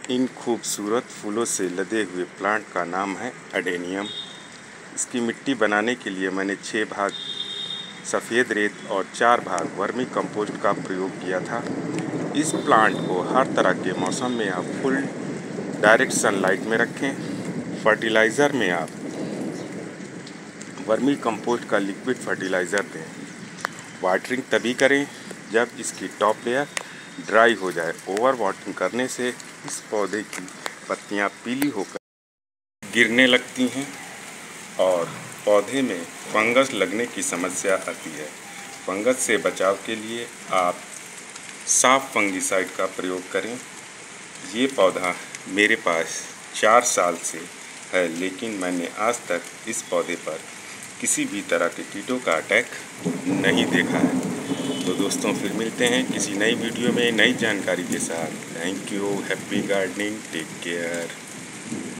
इन खूबसूरत फूलों से लदे हुए प्लांट का नाम है अडेनियम। इसकी मिट्टी बनाने के लिए मैंने 6 भाग सफ़ेद रेत और 4 भाग वर्मी कंपोस्ट का प्रयोग किया था। इस प्लांट को हर तरह के मौसम में आप फुल डायरेक्ट सनलाइट में रखें। फर्टिलाइज़र में आप वर्मी कंपोस्ट का लिक्विड फर्टिलाइज़र दें। वाटरिंग तभी करें जब इसकी टॉप लेयर ड्राई हो जाए। ओवर वाटरिंग करने से इस पौधे की पत्तियां पीली होकर गिरने लगती हैं और पौधे में फंगस लगने की समस्या आती है। फंगस से बचाव के लिए आप साफ फंगिसाइड का प्रयोग करें। ये पौधा मेरे पास 4 साल से है, लेकिन मैंने आज तक इस पौधे पर किसी भी तरह के कीटों का अटैक नहीं देखा है। तो दोस्तों, फिर मिलते हैं किसी नई वीडियो में नई जानकारी के साथ। Thank you. Happy gardening. Take care.